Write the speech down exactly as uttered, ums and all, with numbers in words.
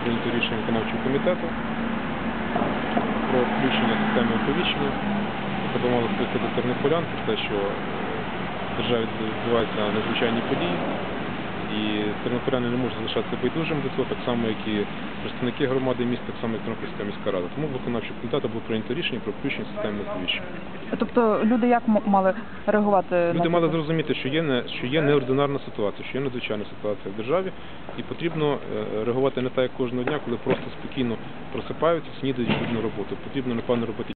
прийнято рішення виконавчого комітету про включення системи оповіщення, яка би мала скликати тернополян про те, що в державі відбуваються надзвичайні події, і тернополяни не можуть залишатися байдужими до цього, так само, як і представники громади міста, так само, як Тернопільська міська рада. Тому в виконавчому комітеті було прийнято рішення про включення системи оповіщення. Тобто люди як м- мали реагувати на Люди це? мали зрозуміти, що є, не, що є неординарна ситуація, що є надзвичайна ситуація в державі, і потрібно е, реагувати не так, як кожного дня, коли просто спокійно просипаються, снідають, йдуть на роботу. Потрібно, напевно, робити